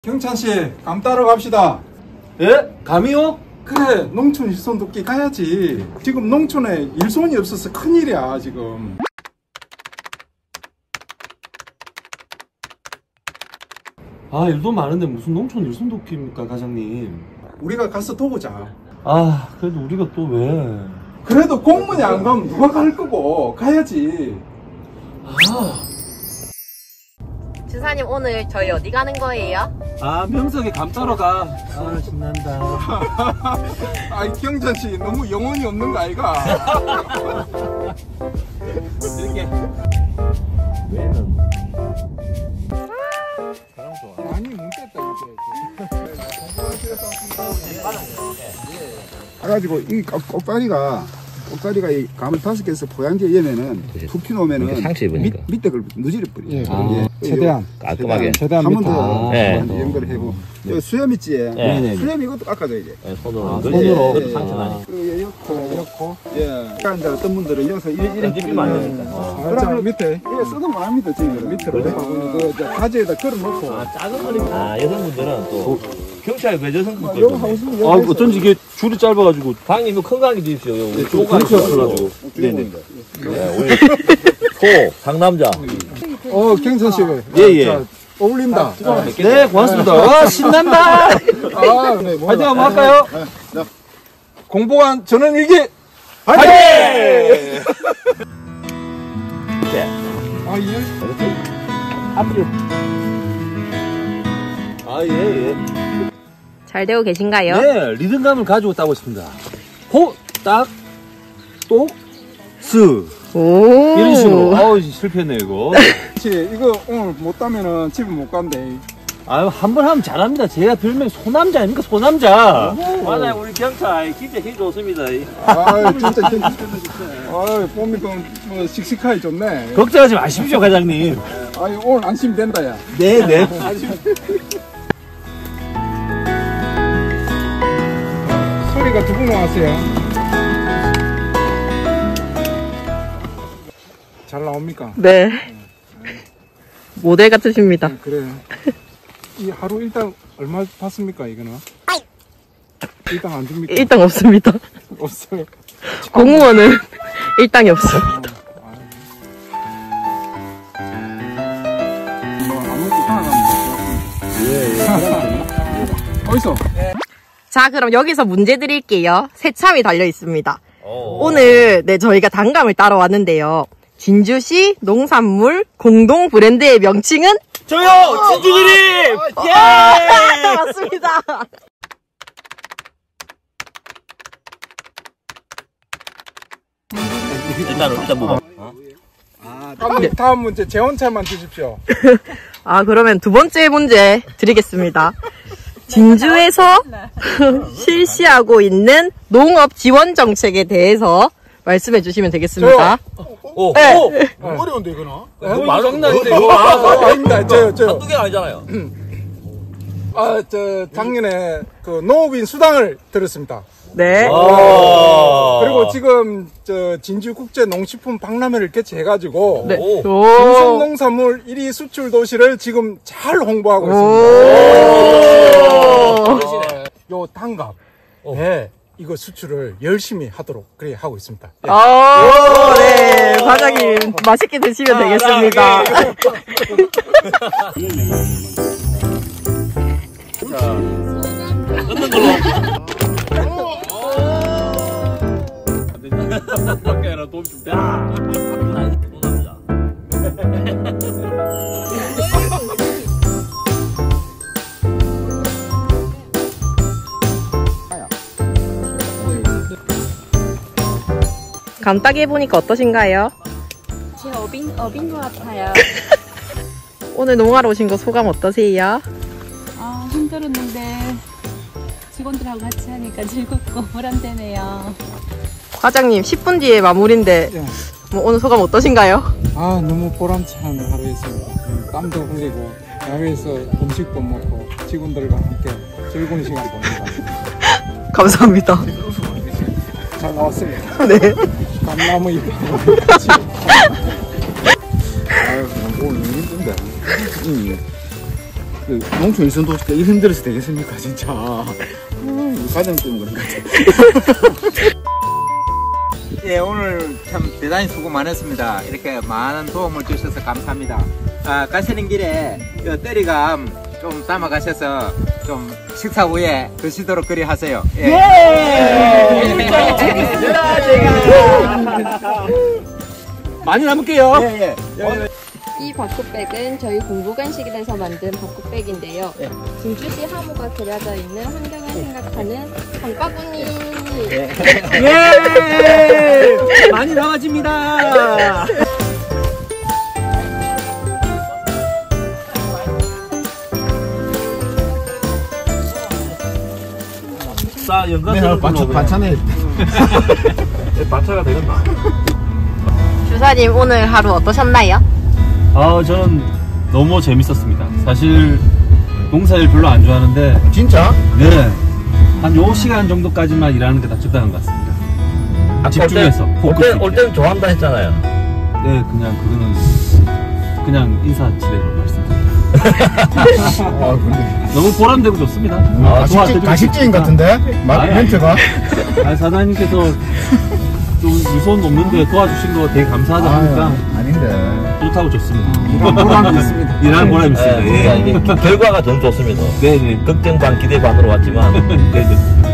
경찬씨, 감 따러 갑시다. 예? 감이요? 그래, 농촌 일손 돕기 가야지. 지금 농촌에 일손이 없어서 큰일이야 지금. 아, 일도 많은데 무슨 농촌 일손 돕기입니까, 과장님? 우리가 가서 도보자. 아, 그래도 우리가 또 왜? 그래도 공무원이 안 가면 누가 갈 거고. 가야지. 주사님, 오늘 저희 어디 가는 거예요? 아, 명석이 감 따러 가. 아, 신난다. 아이, 경찬씨 너무 영혼이 없는 거 아이가? 이렇게. 왜는? 사람 좋아. 많이 뭉쳤다 이제. 그래가지고 이 꼭다리가 이 감을 5개에서 포양지에 예면은 툭 튀놓으면은 상처 입으니까 밑에 걸 누지를 뿌려. 예, 최대한 깔끔하게. 최대한 한 번 밑에. 더 네. 연결을 하고 요 수염 있지? 네. 수염 이것도 깎아줘야 돼. 손으로. 손으로. 그것도 상처 나니까. 그리고 이렇고 예. 그러니까 이제 어떤 분들은 여기서 이렇게 뜯기면 안 되니까. 자, 밑에 예, 써도 못합니다 지금. 밑으로 바구니 그 가지에다 걸어놓고. 아, 작은 거니까. 아, 여성분들은 또 경찰 왜 여성분들 요거 하고 싶으면 아, 어쩐지 이게 줄이 짧아가지고. 방님 이거 큰 강의 주십시오. 네, 조각 있어가지고. 네네. 네, 우리 소 상남자. 경찬씨. 예, 예. 자, 어울린다. 네, 고맙습니다. 와, 신난다! 아, 네, 뭐. 화이팅 한번 할까요? 공보관 전원 일기. 화이팅! 아, 예. 앞뒤로. 아, 예, 예. 잘 되고 계신가요? 네, 리듬감을 가지고 따고 있습니다. 호, 딱, 똑, 스. 오. 이런 식으로. 아우, 실패했네, 이거. 이거 오늘 못 따면은 집에 못 간대. 아유, 한 번 하면 잘합니다. 제가 별명 소남자 아닙니까, 소남자. 맞아요, 우리 경찰. 진짜 힘 좋습니다. 아, 진짜. 아, 보니까 뭐 씩씩하게 좋네. 걱정하지 마십시오, 과장님. 아, 오늘 안심 된다, 야. 네, 네. 소리가 두 분 나왔어요. 잘 나옵니까? 네. 모델 같으십니다. 그래요. 이 하루 일당 얼마 받습니까, 이거는? 일당 안 줍니까? 일당 없습니다. 없어요. 공무원은 일당이 없어요. 아무것도 하나도 어디서? 자, 그럼 여기서 문제 드릴게요. 새참이 달려 있습니다. 오늘 저희가 단감을 따러 왔는데요. 진주시 농산물 공동 브랜드의 명칭은? 저요! 진주드림! 예! 맞습니다. 일단 뭐. 다음 문제 재원차만 주십시오. 아, 그러면 두 번째 문제 드리겠습니다. 진주에서 실시하고 있는 농업 지원 정책에 대해서 말씀해 주시면 되겠습니다. 오, 네. 어려운데 이거는. 너무 말장난인데, 아, 이거. 아닙니다. 저요. 한두 개가 아니잖아요. 작년에 그 농업인 수당을 들었습니다. 네. 그리고 지금 진주국제 농식품 박람회를 개최해가지고 네. 오. 신선농산물 1위 수출 도시를 지금 잘 홍보하고 있습니다. 요 단갑, 이거 수출을 열심히 하도록 그래 하고 있습니다. 예. 네. 과장님, 맛있게 드시면 되겠습니다. 밖에 아니라 돈 좀. 야! 감따기 해보니까 어떠신가요? 제 업인 것 같아요. 오늘 농하러 오신 거 소감 어떠세요? 아, 힘들었는데 직원들하고 같이 하니까 즐겁고 보람되네요. 과장님, 10분 뒤에 마무리인데 예. 뭐 오늘 소감 어떠신가요? 아, 너무 보람찬 하루였습니다. 땀도 흘리고 야외에서 음식도 먹고 직원들과 함께 즐거운 시간 보냅니다. 감사합니다. 잘 나왔습니다. 네. 감나무 잎. 아유, 오늘 너무 힘든데. 그 농촌 일선도 일 힘들어서 되겠습니까 진짜. 과정 때문에 그런 것 같아요. 예, 오늘 참 대단히 수고 많았습니다. 이렇게 많은 도움을 주셔서 감사합니다. 가시는 길에 떠리감 좀 담아 가셔서 좀 식사 후에 드시도록 그리 하세요. 예. 많이 남을게요. 예. 이 바쿠백은 저희 공부간식에서 만든 바쿠백인데요. 진주시 하모가 그려져 있는 환경을 생각하는 장바구니. 예! 많이 남아집니다. 싸 연관으로 반찬에 반차가 되겠나? 주사님 오늘 하루 어떠셨나요? 저는 너무 재밌었습니다. 사실 농사일 별로 안 좋아하는데 진짜? 네, 한 요 시간 정도까지만 일하는 게 다 적당한 것 같습니다. 집중해서 포커스 올 때는 좋아한다 했잖아요. 네, 그냥 그거는 그냥 인사치레로 말씀드립니다. 근데 너무 보람되고 좋습니다. 가식적인 같은데? 멘트가? 사장님께서 좀 유손 없는데 도와주신 거 되게 감사하다 하니까 아닌데. 좋다고 좋습니다. 보람이 있습니다. 일하는 보람이 있습니다. 그러니까 이게 결과가 더 좋습니다. 네네. 걱정 반 기대 반으로 왔지만 네네.